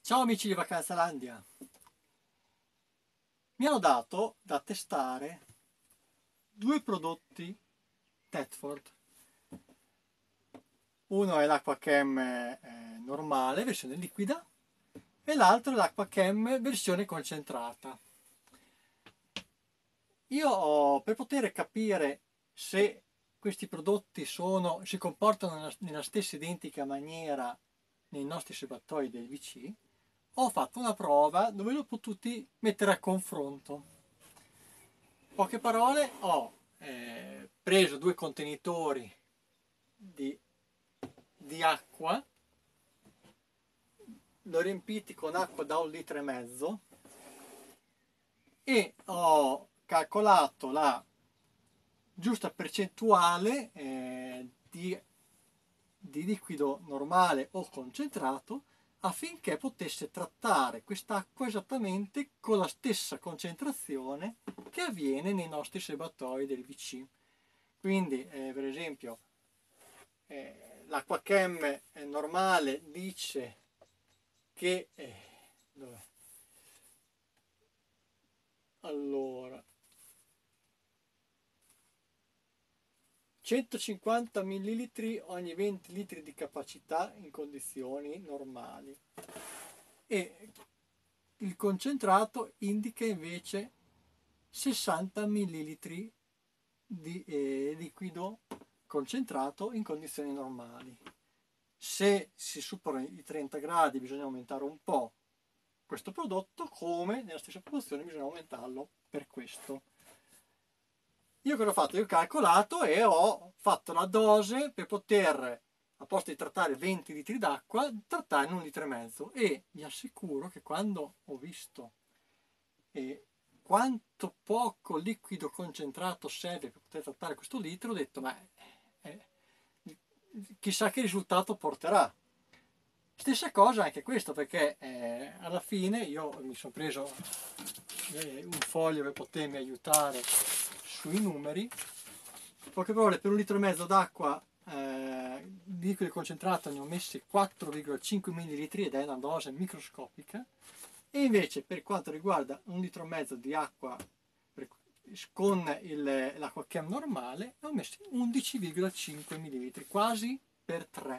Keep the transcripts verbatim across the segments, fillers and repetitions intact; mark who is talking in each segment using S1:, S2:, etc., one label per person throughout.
S1: Ciao amici di Vacanzalandia! Mi hanno dato da testare due prodotti Thetford. Uno è l'Aqua Chem eh, normale, versione liquida, e l'altro è l'Aqua Chem versione concentrata. Io ho, per poter capire se questi prodotti sono, si comportano nella, nella stessa identica maniera nei nostri serbatoi del V C, ho fatto una prova dove li ho potuti mettere a confronto. In poche parole, ho eh, preso due contenitori di, di acqua, l'ho riempiti con acqua da un litro e mezzo e ho calcolato la giusta percentuale eh, di, di liquido normale o concentrato affinché potesse trattare quest'acqua esattamente con la stessa concentrazione che avviene nei nostri serbatoi del V C. Quindi, eh, per esempio, eh, l'Aqua Chem eh, normale dice che... Eh, dov'è? Allora... centocinquanta millilitri ogni venti litri di capacità in condizioni normali, e il concentrato indica invece sessanta millilitri di eh, liquido concentrato in condizioni normali. Se si superano i trenta gradi bisogna aumentare un po' questo prodotto, come nella stessa proporzione bisogna aumentarlo per questo. Io cosa ho fatto? Io ho calcolato e ho fatto la dose per poter, a posto di trattare venti litri d'acqua, trattare in un litro e mezzo, e vi assicuro che quando ho visto eh, quanto poco liquido concentrato serve per poter trattare questo litro, ho detto ma eh, chissà che risultato porterà. Stessa cosa anche questo, perché eh, alla fine io mi sono preso eh, un foglio per potermi aiutare sui numeri. In poche parole, per un litro e mezzo d'acqua eh, di liquido concentrato ne ho messi quattro virgola cinque millilitri ed è una dose microscopica, e invece per quanto riguarda un litro e mezzo di acqua per, con l'acqua chem normale ne ho messi undici virgola cinque millilitri, quasi per tre.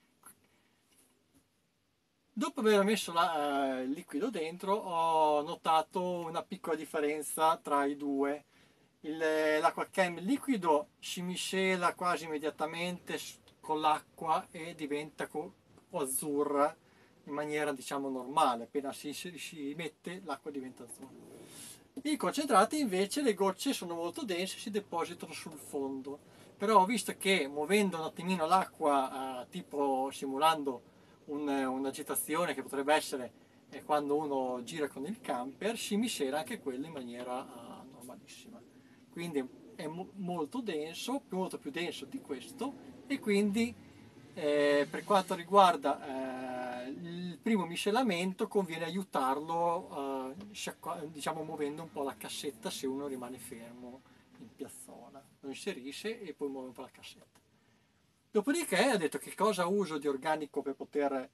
S1: Dopo aver messo la, eh, il liquido dentro ho notato una piccola differenza tra i due. L'acqua chem liquido si miscela quasi immediatamente con l'acqua e diventa azzurra in maniera diciamo normale, appena si, si mette l'acqua diventa azzurra. I concentrati invece, le gocce sono molto dense e si depositano sul fondo, però ho visto che muovendo un attimino l'acqua, eh, tipo simulando un, un'agitazione che potrebbe essere eh, quando uno gira con il camper, si miscela anche quello in maniera eh, normalissima. Quindi è mo molto denso, molto più denso di questo, e quindi eh, per quanto riguarda eh, il primo miscelamento conviene aiutarlo eh, diciamo muovendo un po' la cassetta se uno rimane fermo in piazzola, lo inserisce e poi muove un po' la cassetta. Dopodiché ha detto che cosa uso di organico per poter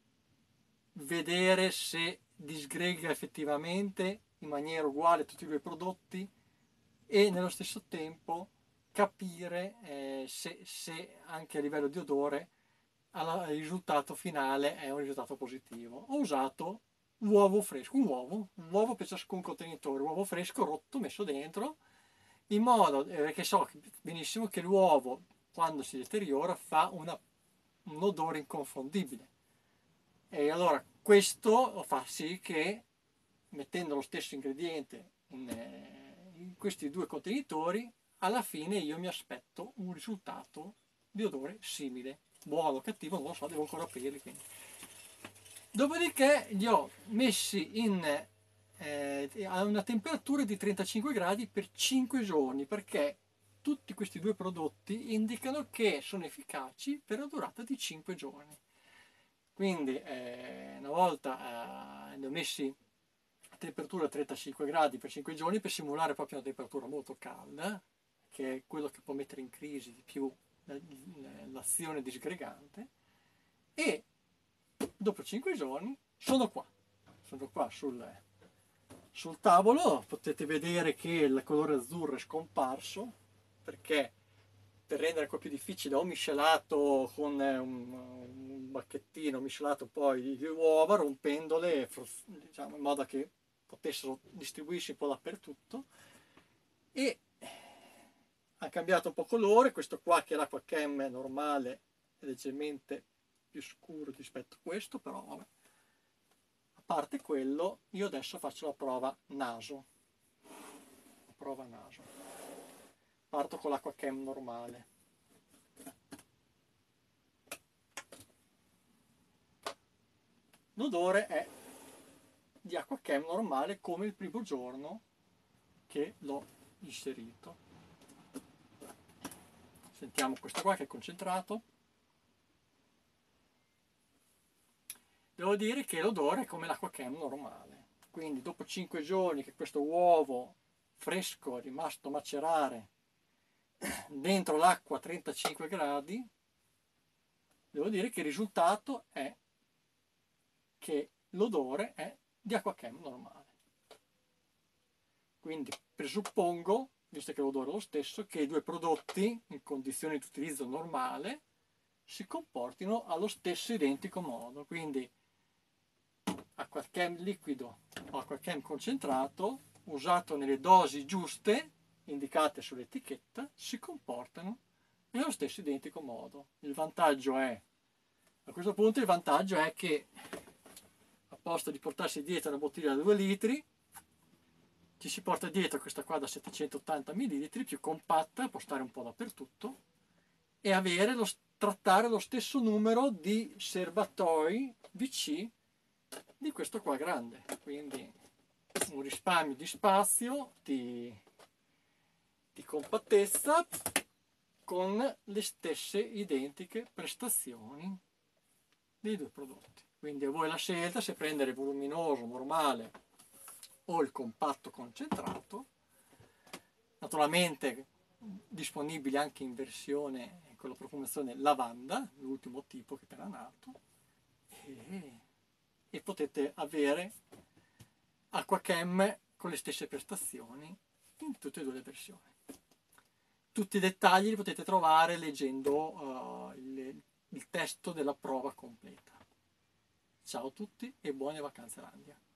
S1: vedere se disgrega effettivamente in maniera uguale tutti i due prodotti e nello stesso tempo capire eh, se, se anche a livello di odore il risultato finale è un risultato positivo. Ho usato uovo fresco, un uovo, un uovo per ciascun contenitore, uovo fresco rotto messo dentro, in modo eh, che so benissimo che l'uovo quando si deteriora fa una, un odore inconfondibile. E allora questo fa sì che mettendo lo stesso ingrediente in, eh, in questi due contenitori, alla fine io mi aspetto un risultato di odore simile. Buono o cattivo non lo so, devo ancora aprirli. Quindi. Dopodiché li ho messi in, eh, a una temperatura di trentacinque gradi per cinque giorni, perché tutti questi due prodotti indicano che sono efficaci per una durata di cinque giorni. Quindi eh, una volta eh, li ho messi a temperatura trentacinque gradi per cinque giorni per simulare proprio una temperatura molto calda, che è quello che può mettere in crisi di più l'azione disgregante, e dopo cinque giorni sono qua, sono qua sul, sul tavolo, potete vedere che il colore azzurro è scomparso, perché per rendere ancora più difficile ho miscelato con un, un bacchettino, ho miscelato poi le uova rompendole, diciamo, in modo che potessero distribuirsi un po' dappertutto, e ha cambiato un po' colore. Questo qua, che è l'acqua chem normale, è leggermente più scuro rispetto a questo, però vabbè. A parte quello, io adesso faccio la prova naso. La prova naso. Parto con l'acqua chem normale. L'odore è di acqua chem normale, come il primo giorno che l'ho inserito. Sentiamo questo qua che è concentrato. Devo dire che l'odore è come l'acqua chem normale. Quindi dopo cinque giorni che questo uovo fresco è rimasto a macerare dentro l'acqua a trentacinque gradi, devo dire che il risultato è che l'odore è di acqua chem normale. Quindi presuppongo, visto che l'odore è lo stesso, che i due prodotti in condizioni di utilizzo normale si comportino allo stesso identico modo. Quindi acqua chem liquido o acqua chem concentrato, usato nelle dosi giuste indicate sull'etichetta, si comportano nello stesso identico modo. Il vantaggio è, a questo punto il vantaggio è che a posto di portarsi dietro una bottiglia da due litri, ci si porta dietro questa qua da settecentottanta millilitri, più compatta, può stare un po' dappertutto, e avere lo, trattare lo stesso numero di serbatoi V C di questo qua grande. Quindi un risparmio di spazio, di, di compattezza, con le stesse identiche prestazioni dei due prodotti. Quindi a voi la scelta se prendere il voluminoso normale o il compatto concentrato, naturalmente disponibili anche in versione con la profumazione lavanda, l'ultimo tipo che è appena nato, e, e potete avere acqua chem con le stesse prestazioni in tutte e due le versioni. Tutti i dettagli li potete trovare leggendo uh, il, il testo della prova completa. Ciao a tutti e buone vacanze Landia!